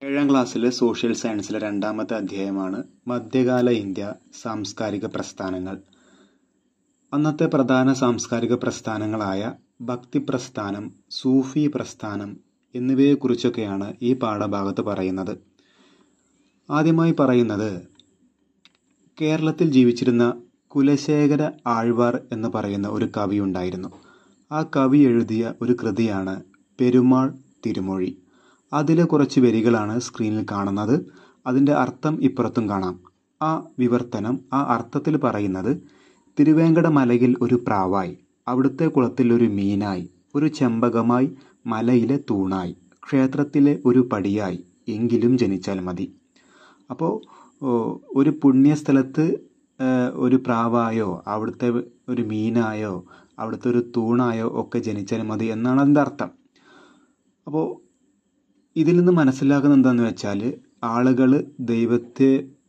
ഏഴാം ക്ലാസ്സിലെ സോഷ്യൽ സയൻസിലെ രണ്ടാമത്തെ അധ്യായമാണ് മധ്യകാല ഇന്ത്യ സാംസ്കാരിക പ്രസ്ഥാനങ്ങൾ. അന്നത്തെ പ്രധാന സാംസ്കാരിക പ്രസ്ഥാനങ്ങളായ ഭക്തി പ്രസ്ഥാനം, സൂഫി പ്രസ്ഥാനം എന്നിവയെക്കുറിച്ചൊക്കെയാണ് ഈ പാഠഭാഗത്ത് പറയുന്നത്. ആദ്യമായി പറയുന്നത്, കേരളത്തിൽ ജീവിച്ചിരുന്ന കുലശേഖര ആഴ്വാർ എന്ന് പറയുന്ന ഒരു കവി ഉണ്ടായിരുന്നു. ആ കവി എഴുതിയ ഒരു കൃതിയാണ് പെരുമാൾ തിരുമൊഴി. അതിലെ കുറച്ച് വരികളാണ് സ്ക്രീനിൽ കാണുന്നത്. അതിൻ്റെ അർത്ഥം ഇപ്പുറത്തും കാണാം. ആ വിവർത്തനം, ആ അർത്ഥത്തിൽ പറയുന്നത്, തിരുവേങ്കടമലയിൽ ഒരു പ്രാവായി, അവിടുത്തെ കുളത്തിൽ ഒരു മീനായി, ഒരു ചെമ്പകമായി, മലയിലെ തൂണായി, ക്ഷേത്രത്തിലെ ഒരു പടിയായി, എങ്കിലും ജനിച്ചാൽ മതി. അപ്പോൾ ഒരു പുണ്യസ്ഥലത്ത് ഒരു പ്രാവായോ അവിടുത്തെ ഒരു മീനായോ അവിടുത്തെ ഒരു തൂണായോ ഒക്കെ ജനിച്ചാൽ മതി എന്നാണ് അതിൻ്റെ അർത്ഥം. അപ്പോൾ ഇതിൽ നിന്ന് മനസ്സിലാക്കുന്നത് എന്താണെന്ന് വെച്ചാൽ, ആളുകൾ ദൈവത്തെ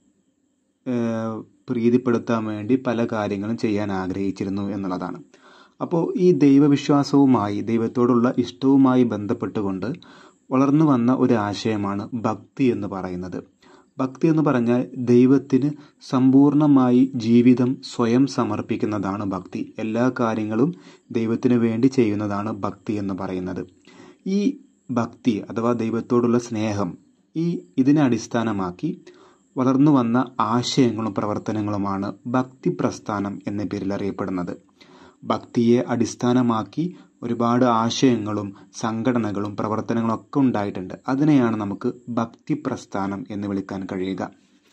പ്രീതിപ്പെടുത്താൻ വേണ്ടി പല കാര്യങ്ങളും ചെയ്യാൻ ആഗ്രഹിച്ചിരുന്നു എന്നുള്ളതാണ്. അപ്പോൾ ഈ ദൈവവിശ്വാസവുമായി, ദൈവത്തോടുള്ള ഇഷ്ടവുമായി ബന്ധപ്പെട്ടുകൊണ്ട് വളർന്നു വന്ന ഒരു ആശയമാണ് ഭക്തി എന്ന് പറയുന്നത്. ഭക്തി എന്ന് പറഞ്ഞാൽ ദൈവത്തിന് സമ്പൂർണമായി ജീവിതം സ്വയം സമർപ്പിക്കുന്നതാണ് ഭക്തി. എല്ലാ കാര്യങ്ങളും ദൈവത്തിന് വേണ്ടി ചെയ്യുന്നതാണ് ഭക്തി എന്ന് പറയുന്നത്. ഈ ഭക്തി അഥവാ ദൈവത്തോടുള്ള സ്നേഹം, ഇതിനെ അടിസ്ഥാനമാക്കി വളർന്നു വന്ന ആശയങ്ങളും പ്രവർത്തനങ്ങളുമാണ് ഭക്തി പ്രസ്ഥാനം എന്ന പേരിൽ അറിയപ്പെടുന്നത്. ഭക്തിയെ അടിസ്ഥാനമാക്കി ഒരുപാട് ആശയങ്ങളും സംഘടനകളും പ്രവർത്തനങ്ങളും ഒക്കെ ഉണ്ടായിട്ടുണ്ട്. അതിനെയാണ് നമുക്ക് ഭക്തി പ്രസ്ഥാനം എന്ന് വിളിക്കാൻ കഴിയുക.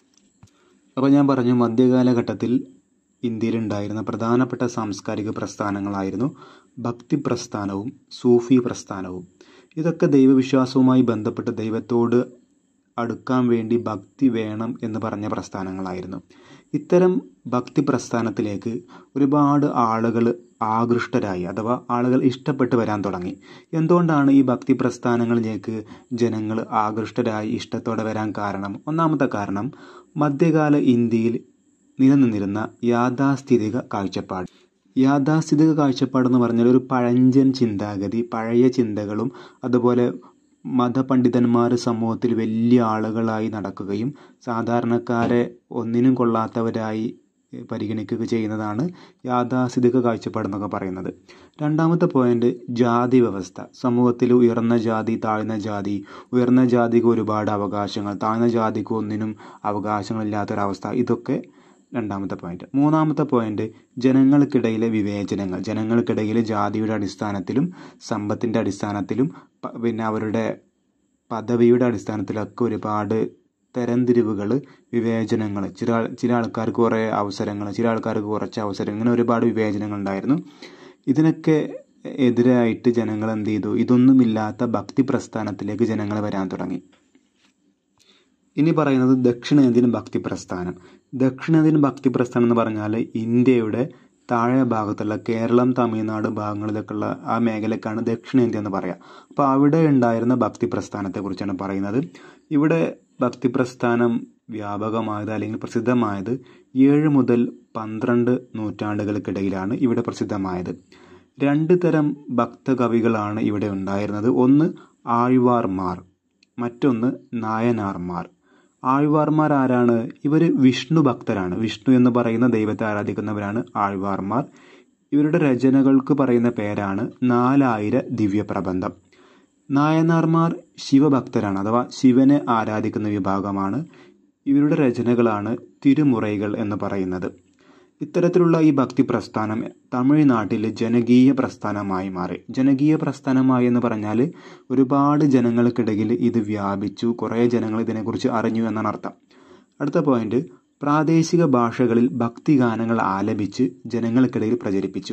അപ്പോൾ ഞാൻ പറഞ്ഞു, മധ്യകാലഘട്ടത്തിൽ ഇന്ത്യയിൽ ഉണ്ടായിരുന്ന പ്രധാനപ്പെട്ട സാംസ്കാരിക പ്രസ്ഥാനങ്ങളായിരുന്നു ഭക്തി പ്രസ്ഥാനവും സൂഫി പ്രസ്ഥാനവും. ഇതൊക്കെ ദൈവവിശ്വാസവുമായി ബന്ധപ്പെട്ട് ദൈവത്തോട് അടുക്കാൻ വേണ്ടി ഭക്തി വേണം എന്ന് പറഞ്ഞ പ്രസ്ഥാനങ്ങളായിരുന്നു. ഇത്തരം ഭക്തി പ്രസ്ഥാനത്തിലേക്ക് ഒരുപാട് ആളുകൾ ആകൃഷ്ടരായി, അഥവാ ആളുകൾ ഇഷ്ടപ്പെട്ട് വരാൻ തുടങ്ങി. എന്തുകൊണ്ടാണ് ഈ ഭക്തി പ്രസ്ഥാനങ്ങളിലേക്ക് ജനങ്ങൾ ആകൃഷ്ടരായി ഇഷ്ടത്തോടെ വരാൻ കാരണം? ഒന്നാമത്തെ കാരണം, മധ്യകാല ഇന്ത്യയിൽ നിലനിന്നിരുന്ന യാഥാസ്ഥിതിക കാഴ്ചപ്പാട്. യാഥാസ്ഥിതിക കാഴ്ചപ്പാടെന്ന് പറഞ്ഞാൽ ഒരു പഴഞ്ചൻ ചിന്താഗതി, പഴയ ചിന്തകളും അതുപോലെ മതപണ്ഡിതന്മാർ സമൂഹത്തിൽ വലിയ ആളുകളായി നടക്കുകയും സാധാരണക്കാരെ ഒന്നിനും കൊള്ളാത്തവരായി പരിഗണിക്കുക ചെയ്യുന്നതാണ് യാഥാസ്ഥിതിക കാഴ്ചപ്പാടെന്നൊക്കെ പറയുന്നത്. രണ്ടാമത്തെ പോയിന്റ്, ജാതി വ്യവസ്ഥ. സമൂഹത്തിൽ ഉയർന്ന ജാതി, താഴ്ന്ന ജാതി, ഉയർന്ന ജാതിക്ക് ഒരുപാട് അവകാശങ്ങൾ, താഴ്ന്ന ജാതിക്ക് ഒന്നിനും അവകാശങ്ങളില്ലാത്തൊരവസ്ഥ. ഇതൊക്കെ രണ്ടാമത്തെ പോയിന്റ്. മൂന്നാമത്തെ പോയിന്റ്, ജനങ്ങൾക്കിടയിലെ വിവേചനങ്ങൾ. ജനങ്ങൾക്കിടയിൽ ജാതിയുടെ അടിസ്ഥാനത്തിലും സമ്പത്തിൻ്റെ അടിസ്ഥാനത്തിലും പിന്നെ അവരുടെ പദവിയുടെ അടിസ്ഥാനത്തിലൊക്കെ ഒരുപാട് തരംതിരിവുകൾ, വിവേചനങ്ങൾ. ചില ആൾക്കാർക്ക് കുറേ അവസരങ്ങൾ, ചില ആൾക്കാർക്ക് കുറച്ച് അവസരം, ഇങ്ങനെ ഒരുപാട് വിവേചനങ്ങൾ ഉണ്ടായിരുന്നു. ഇതിനൊക്കെ എതിരായിട്ട് ജനങ്ങൾ എന്ത് ചെയ്തു? ഇതൊന്നുമില്ലാത്ത ഭക്തി പ്രസ്ഥാനത്തിലേക്ക് ജനങ്ങൾ വരാൻ തുടങ്ങി. ഇനി പറയുന്നത് ദക്ഷിണേന്ത്യൻ ഭക്തി പ്രസ്ഥാനം. ദക്ഷിണേന്ത്യൻ ഭക്തി പ്രസ്ഥാനം എന്ന് പറഞ്ഞാൽ ഇന്ത്യയുടെ താഴെ ഭാഗത്തുള്ള കേരളം, തമിഴ്നാട് ഭാഗങ്ങളിലൊക്കെയുള്ള ആ മേഖലക്കാണ് ദക്ഷിണേന്ത്യ എന്ന് പറയാം. അപ്പോൾ അവിടെ ഉണ്ടായിരുന്ന ഭക്തി പ്രസ്ഥാനത്തെക്കുറിച്ചാണ് പറയുന്നത്. ഇവിടെ ഭക്തി പ്രസ്ഥാനം വ്യാപകമായത് അല്ലെങ്കിൽ പ്രസിദ്ധമായത് 7 മുതൽ 12 നൂറ്റാണ്ടുകൾക്കിടയിലാണ് ഇവിടെ പ്രസിദ്ധമായത്. 2 തരം ഭക്തകവികളാണ് ഇവിടെ ഉണ്ടായിരുന്നത്. ഒന്ന് ആഴ്വാർമാർ, മറ്റൊന്ന് നായനാർമാർ. ആഴ്വാർമാർ ആരാണ്? ഇവർ വിഷ്ണു ഭക്തരാണ്. വിഷ്ണു എന്ന് പറയുന്ന ദൈവത്തെ ആരാധിക്കുന്നവരാണ് ആഴ്വാർമാർ. ഇവരുടെ രചനകൾക്ക് പറയുന്ന പേരാണ് 4000 ദിവ്യപ്രബന്ധം. നായനാർമാർ ശിവഭക്തരാണ്, അഥവാ ശിവനെ ആരാധിക്കുന്ന വിഭാഗമാണ്. ഇവരുടെ രചനകളാണ് തിരുമുറൈകൾ എന്ന് പറയുന്നത്. ഇത്തരത്തിലുള്ള ഈ ഭക്തി പ്രസ്ഥാനം തമിഴ്നാട്ടിൽ ജനകീയ പ്രസ്ഥാനമായി മാറി. ജനകീയ പ്രസ്ഥാനമായി എന്ന് പറഞ്ഞാൽ ഒരുപാട് ജനങ്ങൾക്കിടയിൽ ഇത് വ്യാപിച്ചു, കുറേ ജനങ്ങൾ ഇതിനെക്കുറിച്ച് അറിഞ്ഞു എന്നാണ് അർത്ഥം. അടുത്ത പോയിന്റ്, പ്രാദേശിക ഭാഷകളിൽ ഭക്തിഗാനങ്ങൾ ആലപിച്ച് ജനങ്ങൾക്കിടയിൽ പ്രചരിപ്പിച്ചു.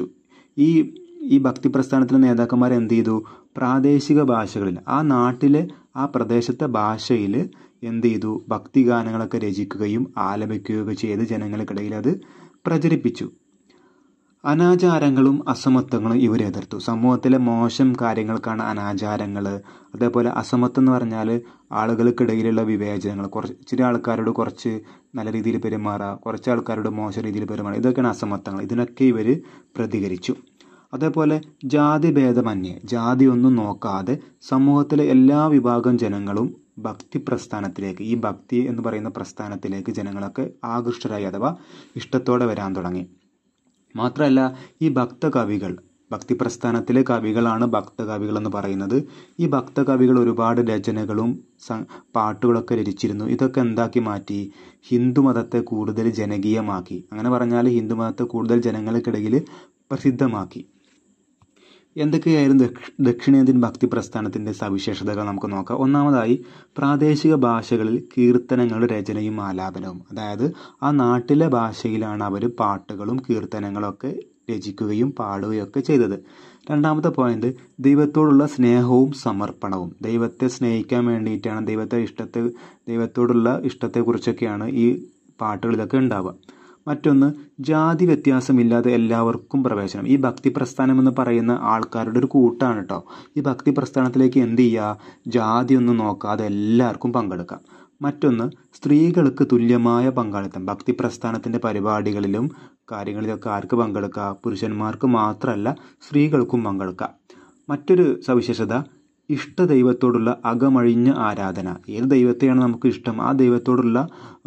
ഈ ഭക്തി പ്രസ്ഥാനത്തിലെ നേതാക്കന്മാർ എന്ത് ചെയ്തു? പ്രാദേശിക ഭാഷകളിൽ, ആ നാട്ടിലെ ആ പ്രദേശത്തെ ഭാഷയിൽ എന്ത് ചെയ്തു? ഭക്തിഗാനങ്ങളൊക്കെ രചിക്കുകയും ആലപിക്കുകയൊക്കെ ചെയ്ത് ജനങ്ങൾക്കിടയിൽ അത് പ്രചരിപ്പിച്ചു. അനാചാരങ്ങളും അസമത്വങ്ങളും ഇവർ എതിർത്തു. സമൂഹത്തിലെ മോശം കാര്യങ്ങൾക്കാണ് അനാചാരങ്ങൾ. അതേപോലെ അസമത്വം എന്ന് പറഞ്ഞാൽ ആളുകൾക്കിടയിലുള്ള വിവേചനങ്ങൾ. ചില ആൾക്കാരോട് കുറച്ച് നല്ല രീതിയിൽ പെരുമാറുക, കുറച്ച് ആൾക്കാരോട് മോശം രീതിയിൽ പെരുമാറുക, ഇതൊക്കെയാണ് അസമത്വങ്ങൾ. ഇതിനൊക്കെ ഇവർ പ്രതികരിച്ചു. അതേപോലെ ജാതിഭേദമന്യേ, ജാതി ഒന്നും നോക്കാതെ സമൂഹത്തിലെ എല്ലാ വിഭാഗം ജനങ്ങളും ഭക്തി പ്രസ്ഥാനത്തിലേക്ക്, ഈ ഭക്തി എന്ന് പറയുന്ന പ്രസ്ഥാനത്തിലേക്ക് ജനങ്ങളൊക്കെ ആകൃഷ്ടരായി അഥവാ ഇഷ്ടത്തോടെ വരാൻ തുടങ്ങി. മാത്രമല്ല ഈ ഭക്തകവികൾ, ഭക്തി പ്രസ്ഥാനത്തിലെ കവികളാണ് ഭക്തകവികൾ എന്ന് പറയുന്നത്. ഈ ഭക്തകവികൾ ഒരുപാട് രചനകളും പാട്ടുകളൊക്കെ രചിച്ചിരുന്നു. ഇതൊക്കെ എന്താക്കി മാറ്റി? ഹിന്ദുമതത്തെ കൂടുതൽ ജനകീയമാക്കി. അങ്ങനെ പറഞ്ഞാൽ ഹിന്ദുമതത്തെ കൂടുതൽ ജനങ്ങൾക്കിടയിൽ പ്രസിദ്ധമാക്കി. എന്തൊക്കെയായിരുന്നു ദക്ഷിണേന്ത്യൻ ഭക്തി പ്രസ്ഥാനത്തിൻ്റെ സവിശേഷതകൾ നമുക്ക് നോക്കാം. ഒന്നാമതായി പ്രാദേശിക ഭാഷകളിൽ കീർത്തനങ്ങളുടെ രചനയും ആലാപനവും. അതായത് ആ നാട്ടിലെ ഭാഷയിലാണ് അവർ പാട്ടുകളും കീർത്തനങ്ങളും ഒക്കെ രചിക്കുകയും പാടുകയൊക്കെ ചെയ്തത്. രണ്ടാമത്തെ പോയിന്റ്, ദൈവത്തോടുള്ള സ്നേഹവും സമർപ്പണവും. ദൈവത്തെ സ്നേഹിക്കാൻ വേണ്ടിയിട്ടാണ്, ദൈവത്തോടുള്ള ഇഷ്ടത്തെക്കുറിച്ചൊക്കെയാണ് ഈ പാട്ടുകളിലൊക്കെ ഉണ്ടാവുക. മറ്റൊന്ന്, ജാതി വ്യത്യാസമില്ലാതെ എല്ലാവർക്കും പ്രവേശനം. ഈ ഭക്തി പ്രസ്ഥാനം എന്ന് പറയുന്ന ആൾക്കാരുടെ ഒരു കൂട്ടാണ് കേട്ടോ. ഈ ഭക്തി പ്രസ്ഥാനത്തിലേക്ക് എന്ത് ചെയ്യുക? ജാതിയൊന്നും നോക്കാതെ എല്ലാവർക്കും പങ്കെടുക്കാം. മറ്റൊന്ന്, സ്ത്രീകൾക്ക് തുല്യമായ പങ്കാളിത്തം. ഭക്തി പ്രസ്ഥാനത്തിൻ്റെ പരിപാടികളിലും കാര്യങ്ങളിലൊക്കെ ആർക്ക് പങ്കെടുക്കാം? പുരുഷന്മാർക്ക് മാത്രമല്ല, സ്ത്രീകൾക്കും പങ്കെടുക്കാം. മറ്റൊരു സവിശേഷത, ഇഷ്ട ദൈവത്തോടുള്ള അകമഴിഞ്ഞ ആരാധന. ഏത് ദൈവത്തെയാണ് നമുക്ക് ഇഷ്ടം, ആ ദൈവത്തോടുള്ള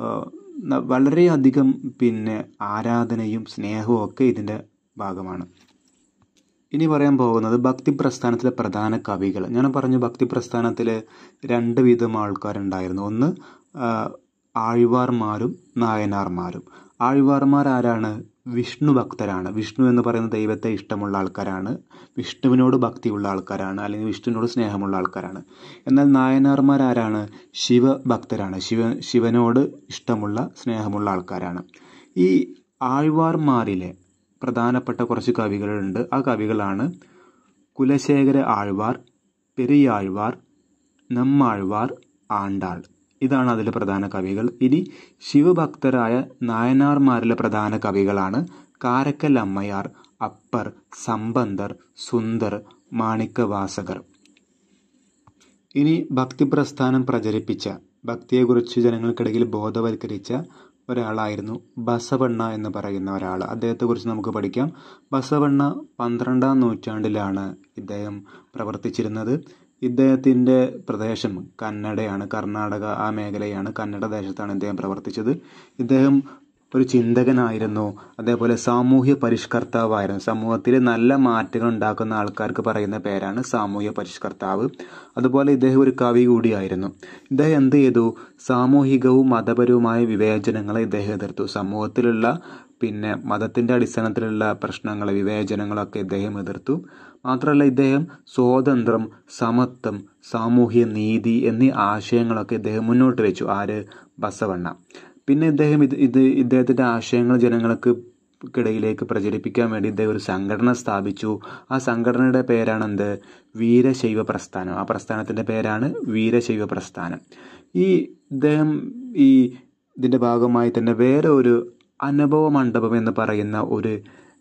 വളരെയധികം ആരാധനയും സ്നേഹവും ഒക്കെ ഇതിൻ്റെ ഭാഗമാണ്. ഇനി പറയാൻ പോകുന്നത് ഭക്തി പ്രസ്ഥാനത്തിലെ പ്രധാന കവികൾ. ഞാൻ പറഞ്ഞു ഭക്തി പ്രസ്ഥാനത്തിൽ രണ്ട് വിധം ആൾക്കാരുണ്ടായിരുന്നു. ഒന്ന് ആഴ്വാർമാരും നായനാർമാരും. ആഴ്വാർമാർ ആരാണ്? വിഷ്ണു ഭക്തരാണ്. വിഷ്ണു എന്ന് പറയുന്ന ദൈവത്തെ ഇഷ്ടമുള്ള ആൾക്കാരാണ്, വിഷ്ണുവിനോട് ഭക്തിയുള്ള ആൾക്കാരാണ്, അല്ലെങ്കിൽ വിഷ്ണുവിനോട് സ്നേഹമുള്ള ആൾക്കാരാണ്. എന്നാൽ നായനാർമാർ ആരാണ്? ശിവഭക്തരാണ്, ശിവനോട് ഇഷ്ടമുള്ള സ്നേഹമുള്ള ആൾക്കാരാണ്. ഈ ആഴ്വാർമാരിലെ പ്രധാനപ്പെട്ട കുറച്ച് കവികളുണ്ട്. ആ കവികളാണ് കുലശേഖര ആഴ്വാർ, പെരിയാഴ്വാർ, നമ്മാഴ്വാർ, ആണ്ടാൾ. ഇതാണ് അതിലെ പ്രധാന കവികൾ. ഇനി ശിവഭക്തരായ നായനാർമാരിലെ പ്രധാന കവികളാണ് കാരക്കൽ അമ്മയാർ, അപ്പർ, സമ്പന്തർ, സുന്ദർ, മാണിക്കവാസകർ. ഇനി ഭക്തി പ്രസ്ഥാനം പ്രചരിപ്പിച്ച, ഭക്തിയെക്കുറിച്ച് ജനങ്ങൾക്കിടയിൽ ബോധവൽക്കരിച്ച ഒരാളായിരുന്നു ബസവണ്ണ എന്ന് പറയുന്ന ഒരാൾ. അദ്ദേഹത്തെക്കുറിച്ച് നമുക്ക് പഠിക്കാം. ബസവണ്ണ 12-ാം നൂറ്റാണ്ടിലാണ് ഇദ്ദേഹം പ്രവർത്തിച്ചിരുന്നത്. ഇദ്ദേഹത്തിൻ്റെ പ്രദേശം കന്നഡയാണ്, കർണാടക ആ മേഖലയാണ്, കന്നഡ ദേശത്താണ് ഇദ്ദേഹം പ്രവർത്തിച്ചത്. ഇദ്ദേഹം ഒരു ചിന്തകനായിരുന്നു, അതേപോലെ സാമൂഹ്യ പരിഷ്കർത്താവായിരുന്നു. സമൂഹത്തിൽ നല്ല മാറ്റങ്ങൾ ഉണ്ടാക്കുന്ന ആൾക്കാർക്ക് പറയുന്ന പേരാണ് സാമൂഹ്യ പരിഷ്കർത്താവ്. അതുപോലെ ഇദ്ദേഹം ഒരു കവി കൂടിയായിരുന്നു. ഇദ്ദേഹം എന്ത് ചെയ്തു? സാമൂഹികവും മതപരവുമായ വിവേചനങ്ങളെ ഇദ്ദേഹം എതിർത്തു. സമൂഹത്തിലുള്ള മതത്തിൻ്റെ അടിസ്ഥാനത്തിലുള്ള പ്രശ്നങ്ങൾ, വിവേചനങ്ങളൊക്കെ ഇദ്ദേഹം എതിർത്തു. മാത്രമല്ല ഇദ്ദേഹം സ്വാതന്ത്ര്യം, സമത്വം, സാമൂഹ്യ നീതി എന്നീ ആശയങ്ങളൊക്കെ ഇദ്ദേഹം മുന്നോട്ട് വെച്ചു. ആര്? ബസവണ്ണ. പിന്നെ ഇദ്ദേഹം ഇദ്ദേഹത്തിൻ്റെ ആശയങ്ങൾ ജനങ്ങൾക്കിടയിലേക്ക് പ്രചരിപ്പിക്കാൻ വേണ്ടി ഇദ്ദേഹം ഒരു സംഘടന സ്ഥാപിച്ചു. ആ സംഘടനയുടെ പേരാണ് എന്ത്? വീരശൈവ പ്രസ്ഥാനം. ആ പ്രസ്ഥാനത്തിൻ്റെ പേരാണ് വീരശൈവ പ്രസ്ഥാനം. ഇദ്ദേഹം ഇതിൻ്റെ ഭാഗമായി തന്നെ വേറെ ഒരു അനുഭവ മണ്ഡപം എന്ന് പറയുന്ന ഒരു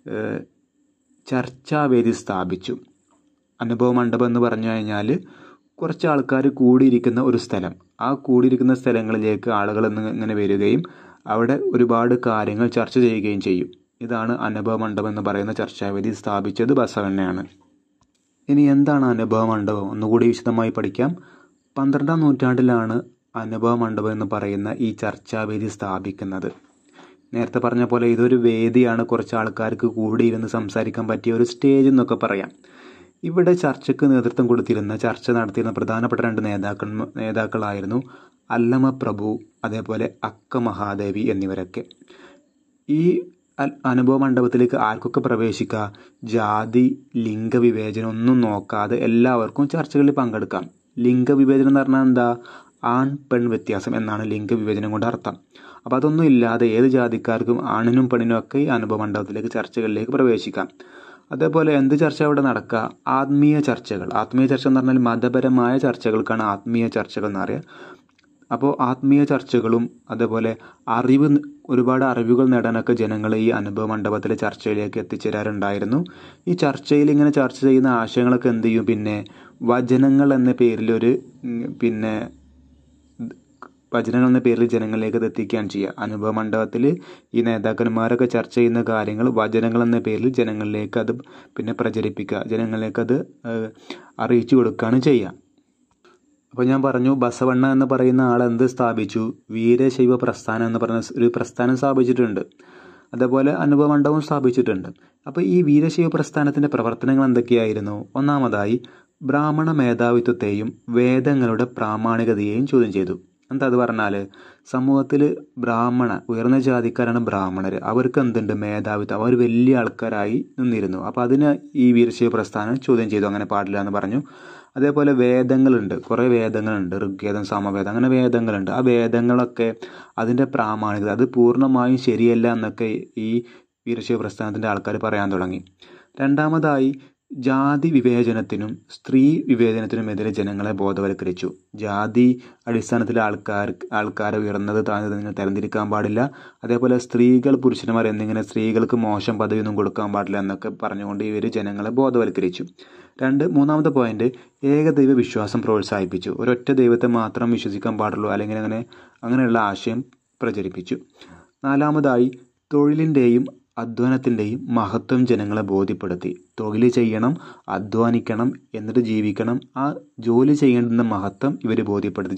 ചർച്ചാവേദി സ്ഥാപിച്ചു. അനുഭവ മണ്ഡപം എന്ന് പറഞ്ഞു കഴിഞ്ഞാൽ കുറച്ച് ആൾക്കാർ കൂടിയിരിക്കുന്ന ഒരു സ്ഥലം. ആ കൂടിയിരിക്കുന്ന സ്ഥലങ്ങളിലേക്ക് ആളുകൾ ഇങ്ങനെ വരികയും അവിടെ ഒരുപാട് കാര്യങ്ങൾ ചർച്ച ചെയ്യുകയും ചെയ്യും. ഇതാണ് അനുഭവ മണ്ഡപം എന്ന് പറയുന്ന ചർച്ചാവേദി സ്ഥാപിച്ചത് ബസവണ്ണയാണ്. ഇനി എന്താണ് അനുഭവ മണ്ഡപം? ഒന്നുകൂടി വിശദമായി പഠിക്കാം. 12-ാം നൂറ്റാണ്ടിലാണ് അനുഭവ മണ്ഡപം എന്ന് പറയുന്ന ഈ ചർച്ചാവേദി സ്ഥാപിക്കുന്നത്. നേരത്തെ പറഞ്ഞ പോലെ ഇതൊരു വേദിയാണ്, കുറച്ച് ആൾക്കാർക്ക് കൂടിയിരുന്ന് സംസാരിക്കാൻ പറ്റിയ ഒരു സ്റ്റേജ് എന്നൊക്കെ പറയാം. ഇവിടെ ചർച്ചയ്ക്ക് നേതൃത്വം കൊടുത്തിരുന്ന, ചർച്ച നടത്തിയിരുന്ന പ്രധാനപ്പെട്ട രണ്ട് നേതാക്കളായിരുന്നു അല്ലമ പ്രഭു, അതേപോലെ അക്ക മഹാദേവി എന്നിവരൊക്കെ. ഈ അനുഭവ മണ്ഡപത്തിലേക്ക് ആർക്കൊക്കെ പ്രവേശിക്കുക? ജാതി, ലിംഗവിവേചനം ഒന്നും നോക്കാതെ എല്ലാവർക്കും ചർച്ചകളിൽ പങ്കെടുക്കാം. ലിംഗവിവേചനം എന്ന് പറഞ്ഞാൽ എന്താ? ആൺ പെൺ വ്യത്യാസം എന്നാണ് ലിംഗവിവേചനം കൊണ്ട് അർത്ഥം. അപ്പോൾ അതൊന്നും ഇല്ലാതെ ഏത് ജാതിക്കാർക്കും ആണിനും പെണ്ണിനും ഒക്കെ ഈ അനുഭവ മണ്ഡപത്തിലേക്ക്, ചർച്ചകളിലേക്ക് പ്രവേശിക്കാം. അതേപോലെ എന്ത് ചർച്ച അവിടെ നടക്കുക? ആത്മീയ ചർച്ചകൾ. ആത്മീയ ചർച്ച എന്ന് പറഞ്ഞാൽ മതപരമായ ചർച്ചകൾക്കാണ് ആത്മീയ ചർച്ചകൾ എന്ന് പറയുക. അപ്പോൾ ആത്മീയ ചർച്ചകളും അതേപോലെ ഒരുപാട് അറിവുകൾ നേടാനൊക്കെ ജനങ്ങൾ ഈ അനുഭവ മണ്ഡപത്തിലെ ചർച്ചയിലേക്ക് എത്തിച്ചേരാറുണ്ടായിരുന്നു. ഈ ചർച്ചയിൽ ഇങ്ങനെ ചർച്ച ചെയ്യുന്ന ആശയങ്ങളൊക്കെ എന്ത് ചെയ്യും? വചനങ്ങൾ എന്ന പേരിൽ ജനങ്ങളിലേക്ക് അത് എത്തിക്കുകയാണ് ചെയ്യുക. അനുഭവ മണ്ഡപത്തിൽ ഈ നേതാക്കന്മാരൊക്കെ ചർച്ച ചെയ്യുന്ന കാര്യങ്ങൾ വചനങ്ങൾ എന്ന പേരിൽ ജനങ്ങളിലേക്ക് അത് പ്രചരിപ്പിക്കുക, ജനങ്ങളിലേക്ക് അത് അറിയിച്ചു കൊടുക്കുകയാണ് ചെയ്യുക. അപ്പോൾ ഞാൻ പറഞ്ഞു ബസവണ്ണ എന്ന് പറയുന്ന ആൾ എന്ത് സ്ഥാപിച്ചു? വീരശൈവ പ്രസ്ഥാനം എന്ന് പറഞ്ഞ ഒരു പ്രസ്ഥാനം സ്ഥാപിച്ചിട്ടുണ്ട്. അതേപോലെ അനുഭവ മണ്ഡപവും സ്ഥാപിച്ചിട്ടുണ്ട്. അപ്പോൾ ഈ വീരശൈവ പ്രസ്ഥാനത്തിൻ്റെ പ്രവർത്തനങ്ങൾ എന്തൊക്കെയായിരുന്നു? ഒന്നാമതായി ബ്രാഹ്മണ മേധാവിത്വത്തെയും വേദങ്ങളുടെ പ്രാമാണികതയെയും ചോദ്യം ചെയ്തു. എന്താ അത് പറഞ്ഞാൽ, സമൂഹത്തിൽ ഉയർന്ന ജാതിക്കാരാണ് ബ്രാഹ്മണർ, അവർക്ക് എന്തുണ്ട്? മേധാവിത്വം, അവർ വലിയ ആൾക്കാരായി നിന്നിരുന്നു. അപ്പോൾ അതിന് ഈ വീരശൈവ പ്രസ്ഥാനം ചോദ്യം ചെയ്തു, അങ്ങനെ പാടില്ല എന്ന് പറഞ്ഞു. അതേപോലെ വേദങ്ങളുണ്ട്, കുറേ വേദങ്ങളുണ്ട്, ഋഗ്വേദം, സാമവേദം, അങ്ങനെ വേദങ്ങളുണ്ട്. ആ വേദങ്ങളൊക്കെ അതിൻ്റെ പ്രാമാണികത അത് പൂർണ്ണമായും ശരിയല്ല എന്നൊക്കെ ഈ വീരശൈവ പ്രസ്ഥാനത്തിൻ്റെ ആൾക്കാർ പറയാൻ തുടങ്ങി. രണ്ടാമതായി ജാതി വിവേചനത്തിനും വിവേചനത്തിനുമെതിരെ ജനങ്ങളെ ബോധവൽക്കരിച്ചു. ജാതി അടിസ്ഥാനത്തിൽ ആൾക്കാരെ ഉയർന്നത് താഴ്ന്നതിനെ തരംതിരിക്കാൻ പാടില്ല. അതേപോലെ സ്ത്രീകൾ പുരുഷന്മാർ എന്നിങ്ങനെ സ്ത്രീകൾക്ക് മോശം പദവിയൊന്നും കൊടുക്കാൻ പാടില്ല എന്നൊക്കെ പറഞ്ഞുകൊണ്ട് ഇവർ ജനങ്ങളെ ബോധവൽക്കരിച്ചു. മൂന്നാമത്തെ പോയിന്റ്, ഏകദൈവ വിശ്വാസം പ്രോത്സാഹിപ്പിച്ചു. ഒരൊറ്റ ദൈവത്തെ മാത്രം വിശ്വസിക്കാൻ പാടുള്ളൂ, അല്ലെങ്കിൽ അങ്ങനെയുള്ള ആശയം പ്രചരിപ്പിച്ചു. നാലാമതായി തൊഴിലിൻ്റെയും അധ്വാനത്തിൻ്റെയും മഹത്വം ജനങ്ങളെ ബോധ്യപ്പെടുത്തി. തൊഴിൽ ചെയ്യണം, അധ്വാനിക്കണം, എന്നിട്ട് ജീവിക്കണം. ആ ജോലി ചെയ്യേണ്ടുന്ന മഹത്വം ഇവർ ബോധ്യപ്പെടുത്തി,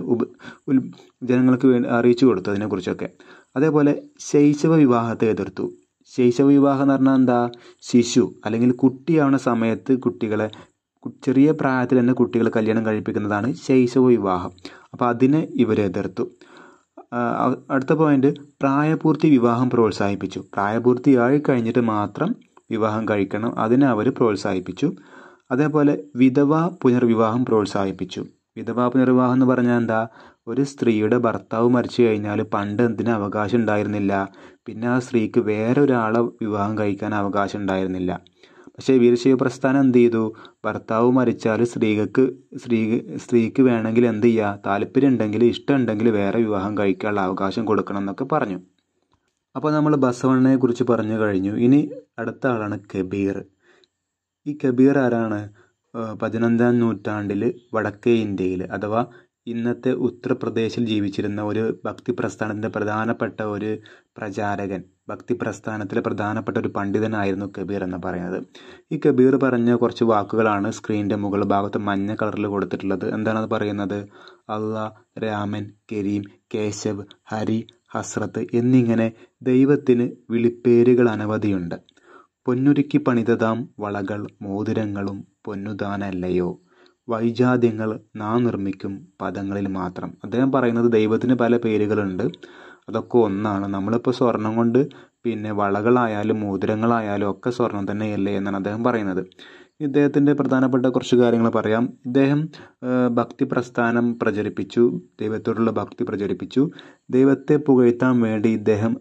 ജനങ്ങൾക്ക് അറിയിച്ചു കൊടുത്തു അതിനെക്കുറിച്ചൊക്കെ. അതേപോലെ ശൈശവ വിവാഹത്തെ എതിർത്തു. ശൈശവ വിവാഹം എന്ന് പറഞ്ഞാൽ എന്താ? ശിശു അല്ലെങ്കിൽ കുട്ടിയാവുന്ന സമയത്ത് ചെറിയ പ്രായത്തിൽ തന്നെ കുട്ടികളെ കല്യാണം കഴിപ്പിക്കുന്നതാണ് ശൈശവ വിവാഹം. അപ്പോൾ അതിനെ ഇവർ എതിർത്തു. അടുത്ത പോയിന്റ്, പ്രായപൂർത്തി വിവാഹം പ്രോത്സാഹിപ്പിച്ചു. പ്രായപൂർത്തിയായി കഴിഞ്ഞിട്ട് മാത്രം വിവാഹം കഴിക്കണം, അതിനെ അവർ പ്രോത്സാഹിപ്പിച്ചു. അതേപോലെ വിധവാ പുനർവിവാഹം പ്രോത്സാഹിപ്പിച്ചു. വിധവാ പുനർവിവാഹം എന്ന് പറഞ്ഞാൽ എന്താ? ഒരു സ്ത്രീയുടെ ഭർത്താവ് മരിച്ചു കഴിഞ്ഞാൽ പണ്ട് എന്തിനും അവകാശം ഉണ്ടായിരുന്നില്ല, പിന്നെ ആ സ്ത്രീക്ക് വേറൊരാളെ വിവാഹം കഴിക്കാൻ അവകാശം ഉണ്ടായിരുന്നില്ല. പക്ഷേ വീരശൈവ പ്രസ്ഥാനം എന്ത് ചെയ്തു? ഭർത്താവ് മരിച്ചാൽ സ്ത്രീക്ക് വേണമെങ്കിൽ എന്ത് ചെയ്യുക? താല്പര്യം ഉണ്ടെങ്കിൽ, ഇഷ്ടമുണ്ടെങ്കിൽ വേറെ വിവാഹം കഴിക്കാനുള്ള അവകാശം കൊടുക്കണം എന്നൊക്കെ പറഞ്ഞു. അപ്പോൾ നമ്മൾ ബസവണ്ണയെ കുറിച്ച് പറഞ്ഞു കഴിഞ്ഞു. ഇനി അടുത്ത ആളാണ് കബീർ. ഈ കബീർ ആരാണ്? 15-ാം നൂറ്റാണ്ടിൽ വടക്കേ ഇന്ത്യയിൽ അഥവാ ഇന്നത്തെ ഉത്തർപ്രദേശിൽ ജീവിച്ചിരുന്ന ഒരു ഭക്തി പ്രസ്ഥാനത്തിൻ്റെ പ്രധാനപ്പെട്ട ഒരു പ്രചാരകൻ, ഭക്തി പ്രസ്ഥാനത്തിലെ പ്രധാനപ്പെട്ട ഒരു പണ്ഡിതനായിരുന്നു കബീർ എന്ന് പറയുന്നത്. ഈ കബീർ പറഞ്ഞ കുറച്ച് വാക്കുകളാണ് സ്ക്രീനിൻ്റെ മുകൾ ഭാഗത്ത് മഞ്ഞ കളറിൽ കൊടുത്തിട്ടുള്ളത്. എന്താണത് പറയുന്നത്? അള്ളാഹ്, രാമൻ, കരീം, കേശവ്, ഹരി, ഹസ്രത്ത് എന്നിങ്ങനെ ദൈവത്തിന് വിളിപ്പേരുകൾ അനവധിയുണ്ട്. പൊന്നുരുക്കി പണിതതാം വളകൾ മോതിരങ്ങളും പൊന്നുദാനല്ലയോ, വൈജാത്യങ്ങൾ നാം നിർമ്മിക്കും പദങ്ങളിൽ മാത്രം. അദ്ദേഹം പറയുന്നത് ദൈവത്തിന് പല പേരുകളുണ്ട്, അതൊക്കെ ഒന്നാണ്. നമ്മളിപ്പോൾ സ്വർണം കൊണ്ട് വളകളായാലും മോതിരങ്ങളായാലും ഒക്കെ സ്വർണം തന്നെയല്ലേ എന്നാണ് അദ്ദേഹം പറയുന്നത്. ഇദ്ദേഹത്തിൻ്റെ പ്രധാനപ്പെട്ട കുറച്ച് കാര്യങ്ങൾ പറയാം. ഇദ്ദേഹം ഭക്തി പ്രസ്ഥാനം പ്രചരിപ്പിച്ചു, ദൈവത്തോടുള്ള ഭക്തി പ്രചരിപ്പിച്ചു. ദൈവത്തെ പുകഴ്ത്താൻ വേണ്ടി ഇദ്ദേഹം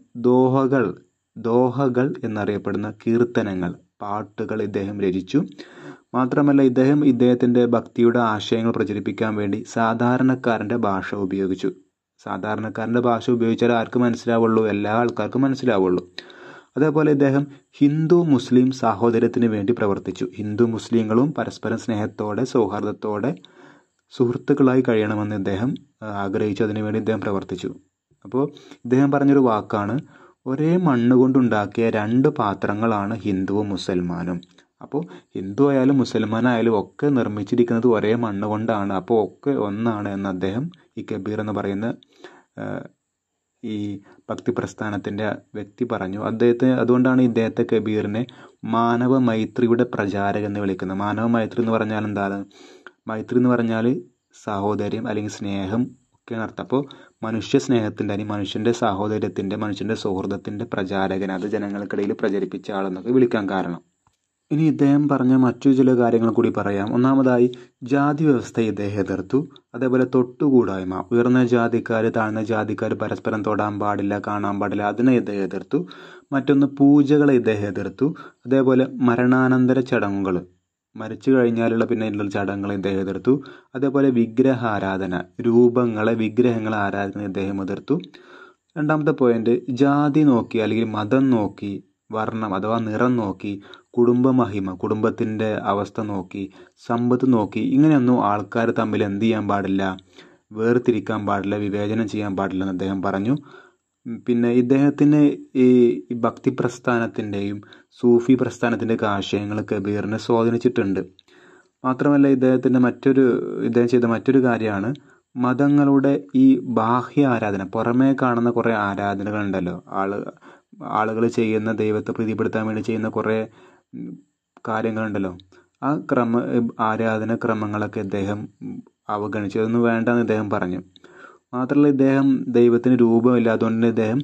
ദോഹകൾ എന്നറിയപ്പെടുന്ന കീർത്തനങ്ങൾ, പാട്ടുകൾ ഇദ്ദേഹം രചിച്ചു. മാത്രമല്ല ഇദ്ദേഹത്തിൻ്റെ ഭക്തിയുടെ ആശയങ്ങൾ പ്രചരിപ്പിക്കാൻ വേണ്ടി സാധാരണക്കാരൻ്റെ ഭാഷ ഉപയോഗിച്ചു. സാധാരണക്കാരൻ്റെ ഭാഷ ഉപയോഗിച്ചാൽ ആർക്ക് മനസ്സിലാവുള്ളൂ? എല്ലാ ആൾക്കാർക്കും മനസ്സിലാവുള്ളൂ. അതേപോലെ ഇദ്ദേഹം ഹിന്ദു മുസ്ലിം സാഹോദര്യത്തിന് വേണ്ടി പ്രവർത്തിച്ചു. ഹിന്ദു മുസ്ലിങ്ങളും പരസ്പരം സ്നേഹത്തോടെ സൗഹാർദ്ദത്തോടെ സുഹൃത്തുക്കളായി കഴിയണമെന്ന് ഇദ്ദേഹം ആഗ്രഹിച്ചു. അതിനുവേണ്ടി ഇദ്ദേഹം പ്രവർത്തിച്ചു. അപ്പോൾ ഇദ്ദേഹം പറഞ്ഞൊരു വാക്കാണ്, ഒരേ മണ്ണ് കൊണ്ടുണ്ടാക്കിയ 2 പാത്രങ്ങളാണ് ഹിന്ദുവും മുസൽമാനും. അപ്പോൾ ഹിന്ദു ആയാലും മുസൽമാനായാലും ഒക്കെ നിർമ്മിച്ചിരിക്കുന്നത് ഒരേ മണ്ണ് കൊണ്ടാണ്, അപ്പോൾ ഒക്കെ ഒന്നാണ് എന്ന് അദ്ദേഹം, ഈ കബീർ എന്ന് പറയുന്ന ഈ ഭക്തി പ്രസ്ഥാനത്തിൻ്റെ വ്യക്തി പറഞ്ഞു. അതുകൊണ്ടാണ് ഇദ്ദേഹത്തെ കബീറിനെ മാനവ മൈത്രിയുടെ പ്രചാരകൻ എന്ന് വിളിക്കുന്നത്. മാനവ മൈത്രി എന്ന് പറഞ്ഞാൽ എന്താണ്? മൈത്രി എന്ന് പറഞ്ഞാൽ സാഹോദര്യം അല്ലെങ്കിൽ സ്നേഹം ഒക്കെയാണ് അർത്ഥം. അപ്പോൾ മനുഷ്യ സ്നേഹത്തിൻ്റെ അല്ലെങ്കിൽ മനുഷ്യൻ്റെ സാഹോദര്യത്തിൻ്റെ, മനുഷ്യൻ്റെ സൗഹൃദത്തിൻ്റെ പ്രചാരകൻ, അത് ജനങ്ങൾക്കിടയിൽ പ്രചരിപ്പിച്ച ആളെന്നൊക്കെ വിളിക്കാൻ കാരണം. ഇനി ഇദ്ദേഹം പറഞ്ഞ മറ്റു ചില കാര്യങ്ങൾ കൂടി പറയാം. ഒന്നാമതായി ജാതി വ്യവസ്ഥയെ ഇദ്ദേഹം എതിർത്തു. അതേപോലെ തൊട്ടുകൂടായ്മ, ഉയർന്ന ജാതിക്കാർ താഴ്ന്ന ജാതിക്കാർ പരസ്പരം തൊടാൻ പാടില്ല, കാണാൻ പാടില്ല, അതിനെ ഇദ്ദേഹം എതിർത്തു. മറ്റൊന്ന് പൂജകളെ ഇദ്ദേഹം എതിർത്തു. അതേപോലെ മരണാനന്തര ചടങ്ങുകൾ, മരിച്ചു കഴിഞ്ഞാലുള്ള പിന്നെയുള്ള ചടങ്ങുകൾ ഇദ്ദേഹം എതിർത്തു. അതേപോലെ വിഗ്രഹാരാധന, വിഗ്രഹങ്ങളെ ആരാധിക്കുന്ന ഇദ്ദേഹം എതിർത്തു. രണ്ടാമത്തെ പോയിന്റ്, ജാതി നോക്കി അല്ലെങ്കിൽ മതം നോക്കി, വർണ്ണം അഥവാ നിറം നോക്കി, കുടുംബമഹിമ, കുടുംബത്തിൻ്റെ അവസ്ഥ നോക്കി, സമ്പത്ത് നോക്കി, ഇങ്ങനെയൊന്നും ആൾക്കാർ തമ്മിൽ എന്ത് ചെയ്യാൻ പാടില്ല? വേർതിരിക്കാൻ പാടില്ല, വിവേചനം ചെയ്യാൻ പാടില്ല എന്ന് അദ്ദേഹം പറഞ്ഞു. പിന്നെ ഇദ്ദേഹത്തിന് ഈ ഭക്തി പ്രസ്ഥാനത്തിൻ്റെയും സൂഫി പ്രസ്ഥാനത്തിൻ്റെയൊക്കെ ആശയങ്ങൾ കബീറിനെ സ്വാധീനിച്ചിട്ടുണ്ട്. മാത്രമല്ല ഇദ്ദേഹം ചെയ്ത മറ്റൊരു കാര്യമാണ് മതങ്ങളുടെ ഈ ബാഹ്യ ആരാധന, പുറമേ കാണുന്ന കുറേ ആരാധനകളുണ്ടല്ലോ, ആളുകൾ ചെയ്യുന്ന, ദൈവത്തെ പ്രീതിപ്പെടുത്താൻ വേണ്ടി ചെയ്യുന്ന കുറേ കാര്യങ്ങളുണ്ടല്ലോ, ആ ആരാധന ക്രമങ്ങളൊക്കെ ഇദ്ദേഹം അവഗണിച്ചു. അതൊന്നും വേണ്ടെന്ന് ഇദ്ദേഹം പറഞ്ഞു. മാത്രമല്ല ഇദ്ദേഹം ദൈവത്തിന് രൂപമില്ലാത്തതുകൊണ്ട് ഇദ്ദേഹം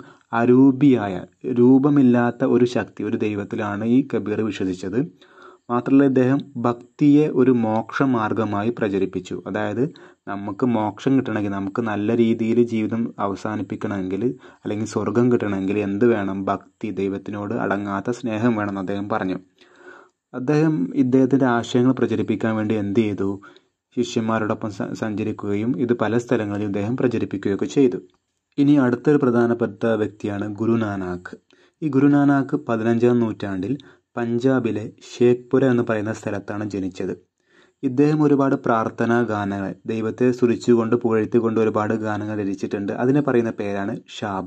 രൂപമില്ലാത്ത ഒരു ശക്തി, ഒരു ദൈവത്തിലാണ് ഈ കബീർ വിശ്വസിച്ചത്. മാത്രമല്ല ഇദ്ദേഹം ഭക്തിയെ ഒരു മോക്ഷമാർഗമായി പ്രചരിപ്പിച്ചു. അതായത് നമുക്ക് മോക്ഷം കിട്ടണമെങ്കിൽ, നമുക്ക് നല്ല രീതിയിൽ ജീവിതം അവസാനിപ്പിക്കണമെങ്കിൽ, അല്ലെങ്കിൽ സ്വർഗം കിട്ടണമെങ്കിൽ എന്ത് വേണം? ഭക്തി, ദൈവത്തിനോട് അടങ്ങാത്ത സ്നേഹം വേണമെന്ന് അദ്ദേഹം പറഞ്ഞു. ഇദ്ദേഹത്തിൻ്റെ ആശയങ്ങൾ പ്രചരിപ്പിക്കാൻ വേണ്ടി എന്ത് ചെയ്തു? ശിഷ്യന്മാരോടൊപ്പം സഞ്ചരിക്കുകയും ഇത് പല സ്ഥലങ്ങളിലും ഇദ്ദേഹം പ്രചരിപ്പിക്കുകയൊക്കെ ചെയ്തു. ഇനി അടുത്തൊരു പ്രധാനപ്പെട്ട വ്യക്തിയാണ് ഗുരുനാനാക്ക്. ഈ ഗുരുനാനാക്ക് 15-ാം നൂറ്റാണ്ടിൽ പഞ്ചാബിലെ ഷേഖ്പുര എന്ന് പറയുന്ന സ്ഥലത്താണ് ജനിച്ചത്. ഇദ്ദേഹം ഒരുപാട് പ്രാർത്ഥനാ ഗാനങ്ങൾ, ദൈവത്തെ സ്തുതിച്ചുകൊണ്ട് പുകഴ്ത്തിക്കൊണ്ട് ഒരുപാട് ഗാനങ്ങൾ രചിച്ചിട്ടുണ്ട്. അതിനെ പറയുന്ന പേരാണ്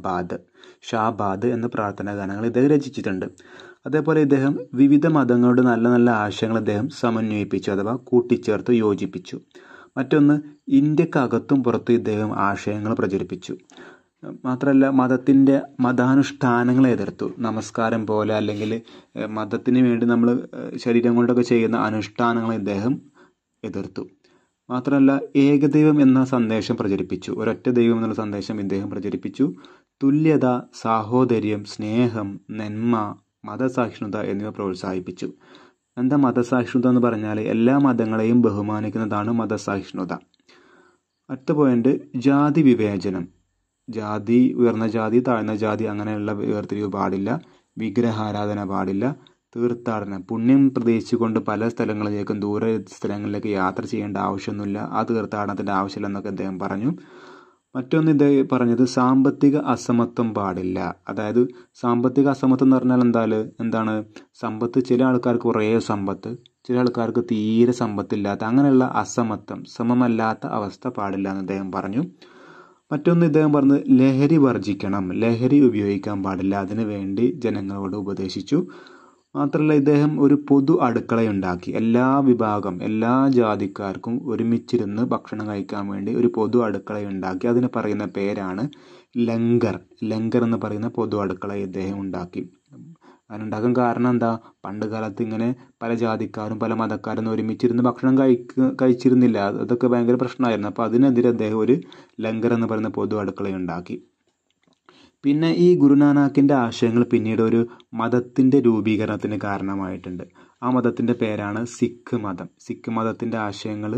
ഷാബാദ് എന്ന പ്രാർത്ഥനാ ഗാനങ്ങൾ ഇദ്ദേഹം രചിച്ചിട്ടുണ്ട്. അതേപോലെ ഇദ്ദേഹം വിവിധ മതങ്ങളുടെ നല്ല നല്ല ആശയങ്ങൾ ഇദ്ദേഹം സമന്വയിപ്പിച്ചു, അഥവാ കൂട്ടിച്ചേർത്ത് യോജിപ്പിച്ചു. മറ്റൊന്ന്, ഇന്ത്യക്കകത്തും പുറത്തും ഇദ്ദേഹം ആശയങ്ങൾ പ്രചരിപ്പിച്ചു. മാത്രമല്ല മതാനുഷ്ഠാനങ്ങളെ എതിർത്തു. നമസ്കാരം പോലെ അല്ലെങ്കിൽ മതത്തിന് വേണ്ടി നമ്മൾ ശരീരം കൊണ്ടൊക്കെ ചെയ്യുന്ന അനുഷ്ഠാനങ്ങളെ ഇദ്ദേഹം എതിർത്തു. മാത്രമല്ല ഏകദൈവം എന്ന സന്ദേശം പ്രചരിപ്പിച്ചു. ഒരൊറ്റ ദൈവം എന്നുള്ള സന്ദേശം ഇദ്ദേഹം പ്രചരിപ്പിച്ചു. തുല്യത, സാഹോദര്യം, സ്നേഹം, നന്മ, മതസഹിഷ്ണുത എന്നിവ പ്രോത്സാഹിപ്പിച്ചു. എന്താ മതസഹിഷ്ണുത എന്ന് പറഞ്ഞാൽ? എല്ലാ മതങ്ങളെയും ബഹുമാനിക്കുന്നതാണ് മതസഹിഷ്ണുത. അടുത്ത പോയിന്റ്, ജാതി വിവേചനം. ഉയർന്ന ജാതി, താഴ്ന്ന ജാതി അങ്ങനെയുള്ള വേർതിരിവ് പാടില്ല. വിഗ്രഹാരാധന പാടില്ല. തീർത്ഥാടനം, പുണ്യം പ്രതീക്ഷിച്ചുകൊണ്ട് പല സ്ഥലങ്ങളിലേക്കും ദൂര സ്ഥലങ്ങളിലേക്ക് യാത്ര ചെയ്യേണ്ട ആവശ്യമൊന്നുമില്ല. ആ തീർത്ഥാടനത്തിൻ്റെ ആവശ്യമില്ലെന്നൊക്കെ അദ്ദേഹം പറഞ്ഞു. മറ്റൊന്ന് ഇദ്ദേഹം പറഞ്ഞത്, സാമ്പത്തിക അസമത്വം പാടില്ല. അതായത് സാമ്പത്തിക അസമത്വം എന്ന് പറഞ്ഞാൽ എന്താണ്? സമ്പത്ത്, ചില ആൾക്കാർക്ക് കുറേ സമ്പത്ത്, ചില ആൾക്കാർക്ക് തീരെ സമ്പത്തില്ലാത്ത, അങ്ങനെയുള്ള അസമത്വം, സമമല്ലാത്ത അവസ്ഥ പാടില്ല എന്ന് അദ്ദേഹം പറഞ്ഞു. മറ്റൊന്ന് ഇദ്ദേഹം പറഞ്ഞത്, ലഹരി വർജിക്കണം, ലഹരി ഉപയോഗിക്കാൻ പാടില്ല, അതിനു വേണ്ടി ജനങ്ങളോട് ഉപദേശിച്ചു. മാത്രമല്ല ഇദ്ദേഹം ഒരു പൊതു അടുക്കളയുണ്ടാക്കി. എല്ലാ ജാതിക്കാർക്കും ഒരുമിച്ചിരുന്ന് ഭക്ഷണം കഴിക്കാൻ വേണ്ടി ഒരു പൊതു അടുക്കളയുണ്ടാക്കി. അതിന് പറയുന്ന പേരാണ് ലങ്കർ എന്ന് പറയുന്ന പൊതു അടുക്കള ഇദ്ദേഹം ഉണ്ടാക്കി. അതിനുണ്ടാക്കാൻ കാരണം എന്താ? പണ്ട് കാലത്ത് ഇങ്ങനെ പല ജാതിക്കാരും പല മതക്കാരും ഒരുമിച്ചിരുന്ന് ഭക്ഷണം കഴിച്ചിരുന്നില്ല. അതൊക്കെ ഭയങ്കര പ്രശ്നമായിരുന്നു. അപ്പോൾ അതിനെതിരെ അദ്ദേഹം ഒരു ലങ്കർ എന്ന് പറയുന്ന പൊതു അടുക്കളയുണ്ടാക്കി. പിന്നെ ഈ ഗുരുനാനാക്കിൻ്റെ ആശയങ്ങൾ പിന്നീട് ഒരു മതത്തിൻ്റെ രൂപീകരണത്തിന് കാരണമായിട്ടുണ്ട്. ആ മതത്തിൻ്റെ പേരാണ് സിഖ് മതം. സിഖ് മതത്തിൻ്റെ ആശയങ്ങൾ,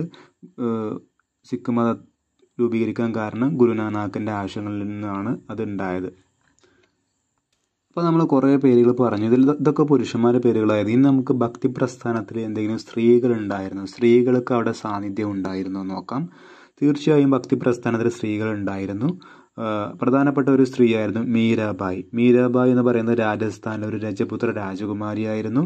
സിഖ് മതം രൂപീകരിക്കാൻ കാരണം ഗുരുനാനാക്കിൻ്റെ ആശയങ്ങളിൽ നിന്നാണ് അതുണ്ടായത്. അപ്പോൾ നമ്മൾ കുറേ പേരുകൾ പറഞ്ഞു. ഇതൊക്കെ പുരുഷന്മാരുടെ പേരുകളായിരുന്നു. ഇനി നമുക്ക് ഭക്തി പ്രസ്ഥാനത്തിൽ എന്തെങ്കിലും സ്ത്രീകളുണ്ടായിരുന്നു, സ്ത്രീകൾക്ക് അവിടെ സാന്നിധ്യം ഉണ്ടായിരുന്നു നോക്കാം. തീർച്ചയായും ഭക്തി പ്രസ്ഥാനത്തിൽ സ്ത്രീകളുണ്ടായിരുന്നു. പ്രധാനപ്പെട്ട ഒരു സ്ത്രീയായിരുന്നു മീരാബായി. മീരാബായി എന്ന് പറയുന്നത് രാജസ്ഥാനിലെ ഒരു രജപുത്ര രാജകുമാരിയായിരുന്നു.